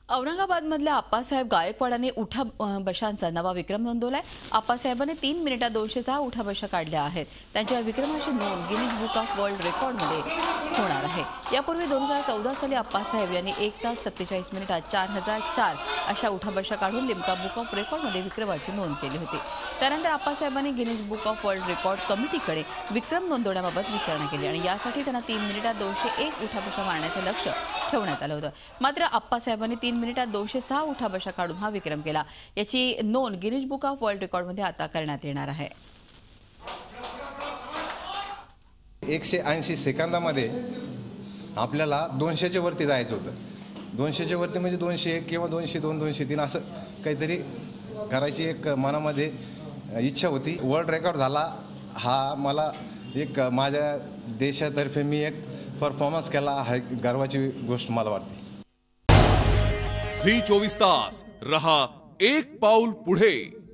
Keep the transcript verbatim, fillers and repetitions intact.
औरंगाबादमधल्या आप्पासाहेब गायकवाडांनी उठा बशांचा नवा विक्रम नोंदवलाय। आप्पासाहेबांनी तीन मिनिटात दोनशे सहा उठा बशा काढल्या आहेत। त्यांच्या विक्रमाची नोंद गिनीज बुक ऑफ वर्ल्ड रेकॉर्डमध्ये होणार आहे। यापूर्वी दोन हजार चौदा साली आप्पासाहेब यांनी एक तास सत्तेचाळीस मिनिटात चार हजार चार अशा उठा बशा काढून लिम्का बुक ऑफ रेकॉर्डमध्ये विक्रमाची नोंद केली होती। त्यानंतर आप्पासाहेबांनी Guinness book of world record कमिटीकडे विक्रम नोंदवण्याबाबत विचारणा केली आणि यासाठी त्यांना तीन मिनिटात दोनशे एक उठा बशा मारण्याचं लक्ष्य ठेवण्यात आलं होतं। मात्र आप्पासाहेबांनी तीन मिनिटात दोनशे सहा उठा बशा काढून हा विक्रम केला। याची नोंद गिनीज बुक ऑफ वर्ल्ड रेकॉर्डमध्ये आता करण्यात येणार आहे। एकशे ऐंशी सेकंदामध्ये आपल्याला दोनशेच्या वरती जायचं होतं। दोनशेच्या वरती म्हणजे दोनशे एक किंवा दोनशे दोन दोनशे तीन असं काहीतरी करायची एक मनामध्ये इच्छा होती। वर्ल्ड रेकॉर्ड झाला हा मला एक माझ्या देशातर्फे मी एक परफॉर्मन्स केला हा गर्वाची गोष्ट मला वाटते। झी चोवीस तास रहा एक पाऊल पुढे।